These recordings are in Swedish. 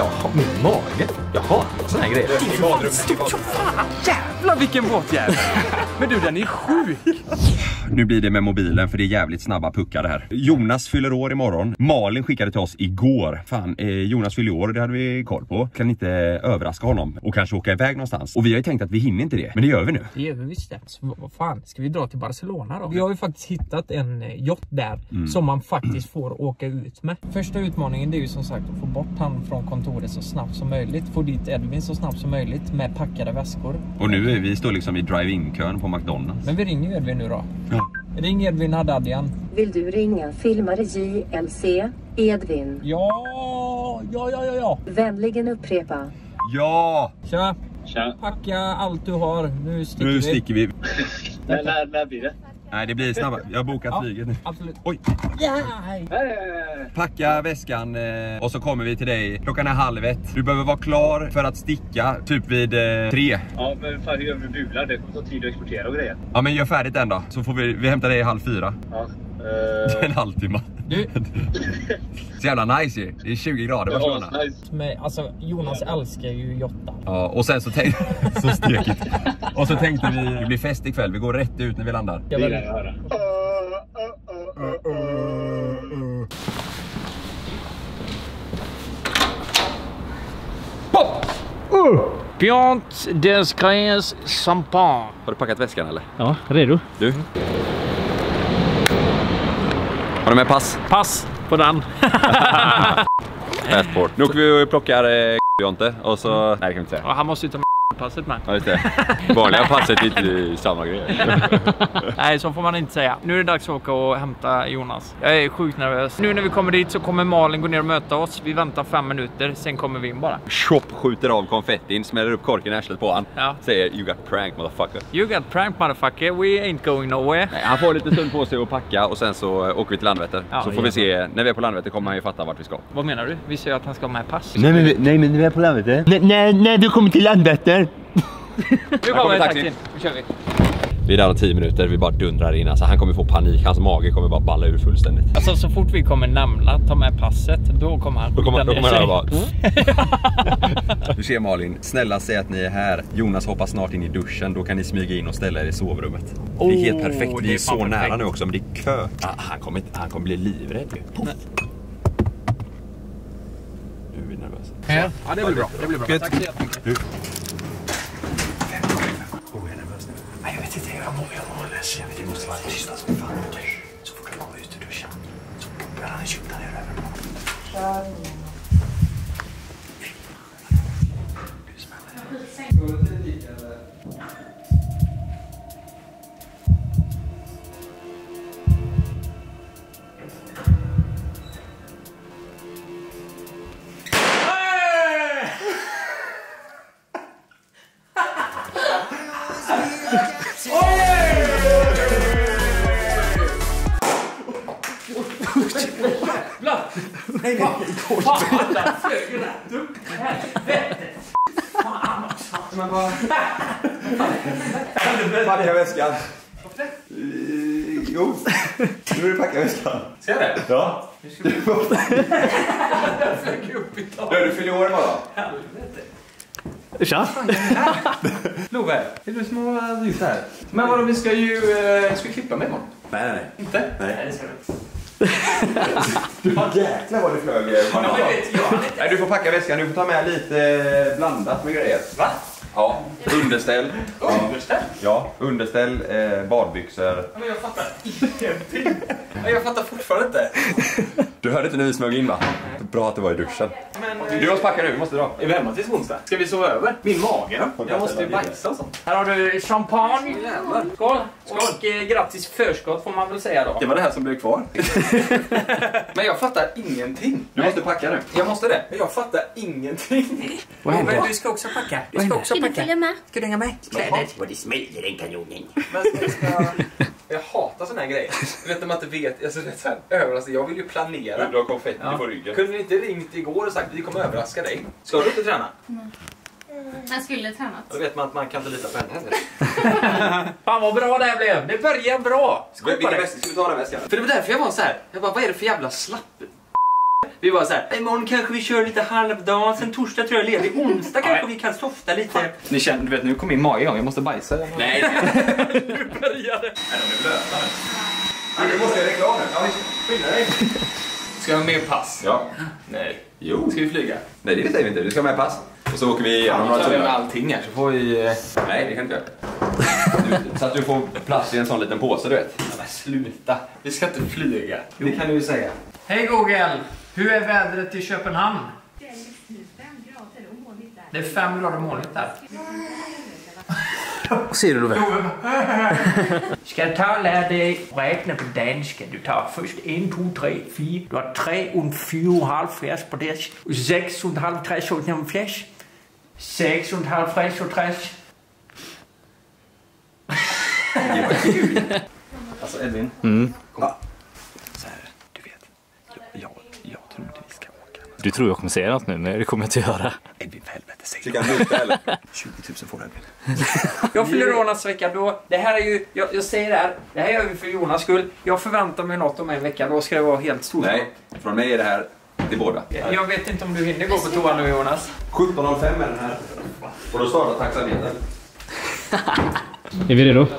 Min mage. Jaha, sån här grejer. Det är fan stort som fan. Jävlar vilken båtjävel. Men du, den är sjuk. Nu blir det med mobilen för det är jävligt snabba puckar det här. Jonas fyller år imorgon. Malin skickade till oss igår. Fan, Jonas fyller år, det hade vi koll på. Kan inte överraska honom och kanske åka iväg någonstans. Och vi har ju tänkt att vi hinner inte det, men det gör vi nu. Det gör vi visst det. Så vad fan, ska vi dra till Barcelona då? Vi har ju faktiskt hittat en yacht där som man faktiskt får åka ut med. Första utmaningen det är ju som sagt att få bort han från kontoret så snabbt som möjligt. Få dit Edvin så snabbt som möjligt med packade väskor. Och nu är vi står liksom i drive-in-kön på McDonalds. Men vi ringer ju Edvin nu då. Ja. Ring Edvin Haddadian. Vill du ringa filmare JLC Edvin? Ja. Vänligen upprepa. Ja! Tja. Tja. Packa allt du har. Nu sticker vi. När blir det? Nej, det blir snabbare. Jag har bokat flyget nu. Absolut. Oj. Yeah. Packa väskan och så kommer vi till dig. Klockan är 12:30. Du behöver vara klar för att sticka typ vid 3. Ja, men fan, hur gör vi med bular? Det kommer ta tid att exportera och grejer. Ja, men gör färdigt den då. Så får vi hämta dig 3:30. Ja. Det är en halvtimme. Du. Så jävla nice ju. Det är 20 grader Barcelona. Ja, nice. Men alltså Jonas älskar ju jottar. Ja, och sen så tänkte så stekigt. Och så tänkte vi det blir fest ikväll. Vi går rätt ut när vi landar. Det vill jag höra. Piant des Crayens champagne. Har du packat väskan eller? Ja, redo. Du? Har du med pass? Pass på den. Passport. Nu åker vi och plockar Jonte och så... Nej, det kan vi inte säga. Ja, han måste ju ta med passet med. Ja, just det. Vanliga passet är inte samma grej. Nej, så får man inte säga. Nu är det dags att åka och hämta Jonas. Jag är sjukt nervös. Nu när vi kommer dit så kommer Malin gå ner och möta oss. Vi väntar 5 minuter, sen kommer vi in bara. Chop skjuter av konfettin, smäller upp korken i arslet på han. Ja. Säger you got pranked motherfucker. You got pranked motherfucker, we ain't going nowhere. Nej, han får lite stund på sig att packa och sen så åker vi till Landvetter. Ja, så får vi se, när vi är på Landvetter kommer han ju fatta vart vi ska. Vad menar du? Vi säger att han ska ha med pass. Nej men vi är på Landvetter. Nej, du kommer till Landvetter. Nu kommer taxin. Nu kör vi. Vi är där om 10 minuter, vi bara dundrar in. Alltså, han kommer få panik, hans mage kommer bara balla ur fullständigt. Alltså så fort vi kommer nämna ta med passet, då kommer han. Då kommer han bara... Du ser Malin, snälla säg att ni är här. Jonas hoppar snart in i duschen, då kan ni smyga in och ställa er i sovrummet. Det är helt perfekt, vi är så perfekt. Nära nu också, men det är kö. Han kommer bli livrädd ju. Nu är vi nervösa. Ja, det blir bra. Det blir bra. Tack så jättemycket. Nej, jag vet inte, jag mår ledsen. Jag vet inte, det måste vara tysta som fan. Så får du vara ute ur duschen. Så börjar han tjuta ner över. Nej, fan, där flög ju där. Helvete. Fan också. Men vad... Packa väskan. Jo, nu är det packa väskan. Ser du? Ja. Nu ska vi... flög upp i taget. Du fyller år imorgon. Helvete. Tja. Love, är du som har ryst här? Men vadå, vi ska klippa med imorgon? Nej. Inte? Nej. Det ska du. Jäklar vad du flög. Nej, du får packa väskan, du får ta med lite blandat med grejer. Va? Ja, underställ. Underställ? Ja, underställ, badbyxor. Men jag fattar ingenting. Jag fattar fortfarande inte. Du hörde inte när vi smög in va? Bra att det var i duschen. Men, Du måste packa nu, vi måste dra. är vi hemma tills onsdag? Ska vi sova över? Min mage då? Jag måste ju bajsa och sånt. Här har du champagne. Jävlar. Skål. Och grattis förskott får man väl säga då. Det var det här som blev kvar. Men jag fattar ingenting. Du måste packa nu. Jag måste det. Men jag fattar ingenting. Vad händer? Men du ska också packa. Du ska också Ska du packa. följa med? Ska du hänga med? Kläder. Och det smäller den kanonen. Men jag hatar såna här grejer. Du vet när man inte vet. Alltså, det är så här, överraskning. Jag vill ju planera. Du har konfetti på ryggen. Kunde ni inte ringt igår och sagt att vi kommer överraska dig? Ska du inte träna? Jag skulle tränat. Då vet man att man kan inte lita på henne. Fan vad bra det här blev. Det börjar bra. Ska vi ta den väskan? För det var därför jag var så här. Jag bara, vad är det för jävla slapp? Vi var så här, imorgon kanske vi kör lite halvdag, sen torsdag tror jag ledig, onsdag kanske vi kan softa lite. Ni känner, du vet, nu kommer min mage igång, jag måste bajsa. Nej, nu börjar det. Nej, de är blöta nu. Ja, det måste jag reklam nu. Ja, skynda dig. Ska jag ha med pass? Ja. Nej. Jo. Ska vi flyga? Nej, det säger vi inte. Du ska ha med pass. Och så åker vi igenom några med tunnlar. allting här så får vi... Nej, det kan du inte. Så att du får plats i en sån liten påse, du vet. Ja, men sluta. Vi ska inte flyga. Det kan du ju säga. Hej Google! Hur är vädret i Köpenhamn? Det är just nu 5 grader och molnigt där. Det är 5 grader molnigt där. Vad säger du då? Ska jag ta och lära dig räkna på danska? Du tar först 1, 2, 3, 4. Du har 3 och 4,5 på det. Och 6 och 1,5, 3 och 1,5. 6 och 1,5, 3 och 3. Det var kul. Alltså Edvin. Kom. Så här, du vet. Jag tror inte vi ska åka. Du tror jag kommer säga något nu, men det kommer jag inte göra. Edvin, för helvete. Säg det. Ska jag eller? 20 000 får du, Edvin. Jag fyller Jonas vecka då. Det här är ju, jag säger det här. Det här gör vi för Jonas skull. Jag förväntar mig något om en vecka. Då ska det vara helt stort. Nej, från mig är det här till båda. Jag vet inte om du hinner gå på toa nu, Jonas. 17.05 är den här. Och då startar taxametern. Är vi redo?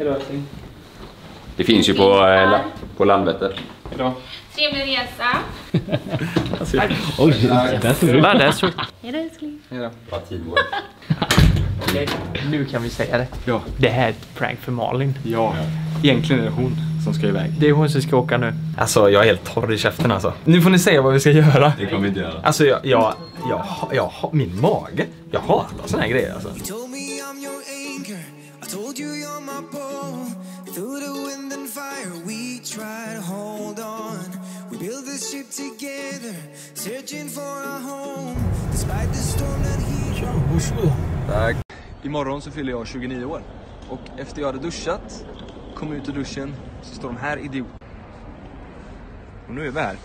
Det finns ju på Landvetter. Hejdå. Trevlig resa. Oj, där såg du. Hejdå älskling. Hejdå. Vad tid går det? Nu kan vi säga det. Ja. Det här är ett prank för Malin. Ja, egentligen är det hon som ska iväg. Det är hon som ska åka nu. Alltså, jag är helt torr i käften alltså. Nu får ni säga vad vi ska göra. Det kommer vi inte göra. Alltså, min mage. Jag hatar såna här grejer alltså. Told me I'm your anchor. I told you you're my pole. Through the wind and fire we try to hold on. We build this ship together, searching for a home. Despite the storm that he... Tack. Imorgon så fyller jag 29 år. Och efter jag hade duschat, kom ut ur duschen, så står de här idioter. Och nu är vi här.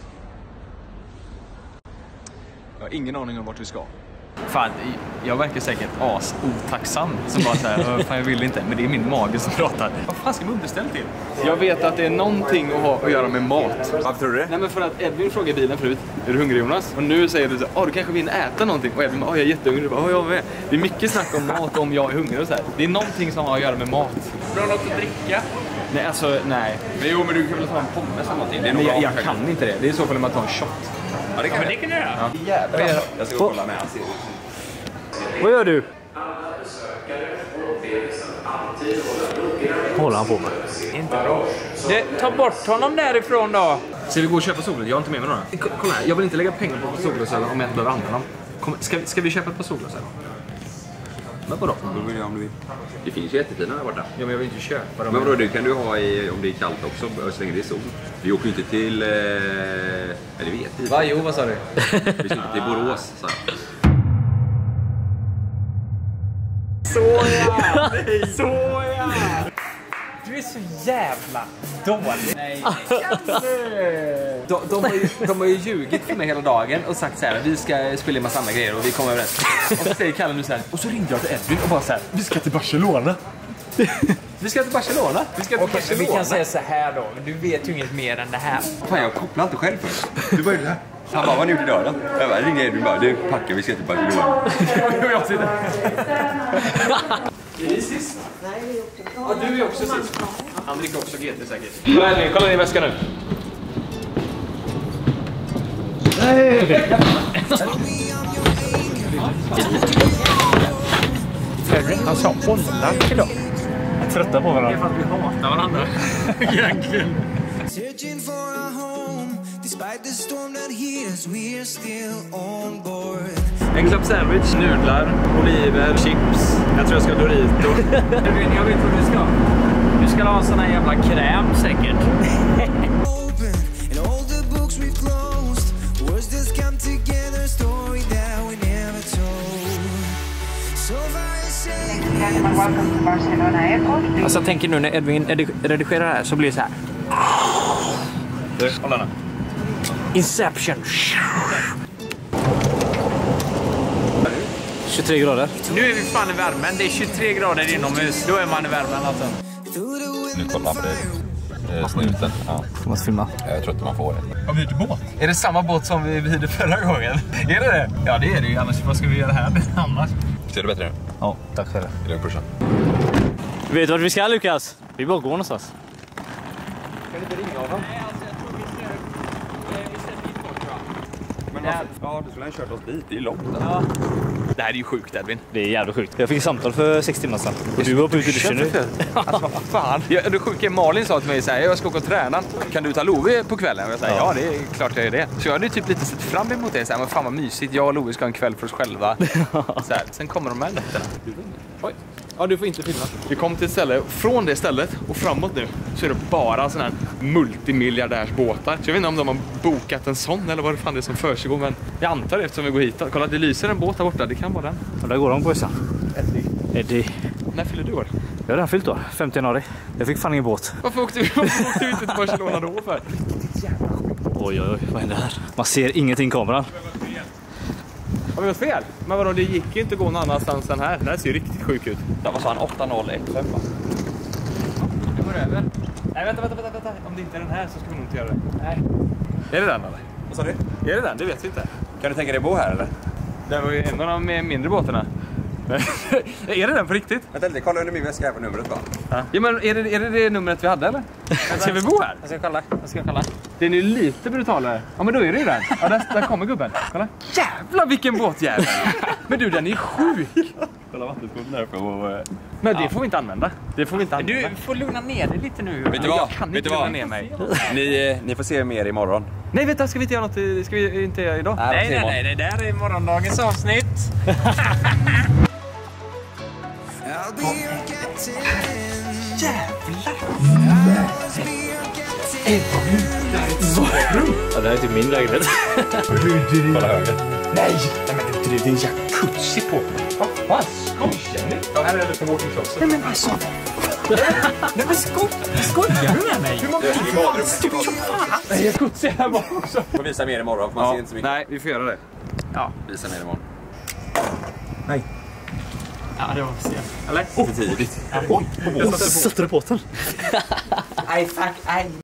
Jag har ingen aning om vart vi ska. Fan, jag verkar säkert otacksam som bara såhär, fan jag vill inte, men det är min mage som pratar. Vad fan ska vi underställa till? Jag vet att det är någonting att ha att göra med mat. Varför tror du det? Nej, men för att Edvin frågade i bilen förut, är du hungrig Jonas? Och nu säger du så, du kanske vill äta någonting. Och Edvin bara, jag är jättehungrig. Bara, jag med. Det är mycket snack om mat om jag är hungrig och så här. Det är någonting som har att göra med mat. Har du något att dricka? Nej, alltså, nej. Men jo, men du kan väl ta en pommes eller någonting? Det är nog Men bra. jag kan inte det. Det är i så fall om man tar en shot. Ja, det kan Det kan du göra. Jävlar. Jag ska kolla med hans. Vad gör du? Håller han på med? Inte bra. Ta bort honom därifrån då. Ska vi gå och köpa solglasögon? Jag har inte med mig några. Kolla här, jag vill inte lägga pengar på solglasögon om jag inte behöver använda dem. Ska vi köpa ett par solglasögon? Men vadå? Om du vill. Det finns ju jättefina där borta. Ja, men jag vill inte köpa dem. Men vadå, det kan du ha om det är kallt också, så länge det är sol. Vi åker ju inte till... Eller vet vi. Va? Jo, vad sa du? Vi ska inte till Borås, så. Såja! Du är så jävla dålig. Nej. De har ju ljugit för mig hela dagen och sagt så här: vi ska spela en massa andra grejer och vi kommer överens. Och så säger Kalle nu så här, och så ringde jag till Edvin och bara så här, vi ska till Barcelona. Vi ska till Barcelona. Vi kan säga så här då, men du vet ju inget mer än det här. Fan, jag kopplar inte själv först. Du bara, det. Han bara, vad ni gjorde idag då? Jag bara, ringde Edvin bara, du packar, vi ska till Barcelona. Och jag sitter. Är ni sist? Nej, vi är också. Ja, du är också sist. Han dricker också GT säkert. Kolla ner i väskan nu. Han sa bollar idag. Trötta på varandra. Det är för att vi hatar varandra. Egentligen. Searching for a home. Despite the storm that hit us, we're still on board. En club sandwich, nudlar, oliver, chips. Jag tror jag ska Dorito. Jag vet vad du ska. Du ska ha en sån här jävla kräm säkert. Open and all the books we've closed. Words just come together, story that we never told. So far Alltså jag tänker nu när Edvin redigerar det här så blir det så här. Du, hålla den. Inception. 23 grader. Nu är vi fan i värmen. Det är 23 grader inomhus. Då är man i värmen alltså. Nu kollar på det. snuten. Ja. Får man filma? Jag tror inte man får det. Har vi hyrt båt? Är det samma båt som vi hyrde förra gången? Är det? Ja, det är det ju. Annars vad ska vi göra här annars? Ser du bättre nu? Ja, tack själv. Är det brorsan? Vet du vart vi ska, Lukas? Vi bara går någonstans. Kan du inte ringa honom? Nej, alltså jag tror vi ser dit bort, tror jag. Men ja, du skulle ha kört oss dit. Det är långt. Ja. Det här är ju sjukt, Edvin. Det är jävligt sjukt. Jag fick ett samtal för 6 timmar sedan. Och du var på ute i duschen nu. Alltså vad fan. Det sjuka Malin sa till mig så här, jag ska åka och träna. Kan du ta Love på kvällen? Och jag säger ja, det är klart jag är det. Så jag hade typ lite sett fram emot det. Så här, men fan vad mysigt. Jag och Love ska ha en kväll för oss själva. Så här. Sen kommer de här nätterna. Oj. Ja, du får inte filma. Vi kom till ett ställe, från det stället och framåt nu så är det bara sådana här multimiljardärsbåtar. Så jag vet inte om de har bokat en sån eller vad det fan det är som försiggår, men jag antar det eftersom vi går hit. Kolla, det lyser en båt här borta, det kan vara den. Och där går de på sen. Eddie. När fyller du år? Jag har redan fyllt år, 5 januari. Jag fick fan ingen båt. Varför åkte vi inte till Barcelona då för? Oj, vad händer här? Man ser ingenting i kameran. Har vi något fel? Men vadå, det gick ju inte att gå någon annanstans än här. Det här ser ju riktigt sjuk ut. Det var så han 8-0-1-5 va? Det går över. Nej, vänta. Om det inte är den här så ska vi nog inte göra det. Nej. Är det den eller? Vad sa du? Är det den? Det vet vi inte. Kan du tänka dig bo här eller? Det var ju en av de mindre båtarna. Är det den på riktigt? Vänta lite, kolla under min väska här på numret va? Ja, men är det numret vi hade eller? Ska vi bo här? Jag ska kolla. Den är ju lite brutalare. Ja, men då är det ju den. Ja, där kommer gubben. Kolla. Jävlar vilken båtjävel. Men du, den är sjuk. Kolla vattenskoten här på. Men det får vi inte använda. Det får vi inte använda. Du får lugna ner dig lite nu. Vet du vad? Jag kan inte lugna ner mig. Ni får se mer imorgon. Nej, vet du, ska vi inte göra något? Ska vi inte göra idag? Nej, det där är morgondagens avsnitt. I'll be your captain. Ja, det här är typ min lägenhet. Kolla höger. Nej, men det är en jacuzzi på. Vad fan, skojar ni? Ja, här är det för vårt intresse. Nej men alltså. Nej men skojar du med mig? Hur många Nej, jacuzzi här bak också. Får visa mer imorgon, för man ser inte så mycket. Nej, vi får göra det. Ja, visa mer imorgon. Nej. Ja, det var för sent. Eller? För tidigt. Sätter du båten? Nej, fuck.